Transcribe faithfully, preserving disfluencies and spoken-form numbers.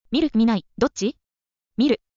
見る見ない、どっち？見る。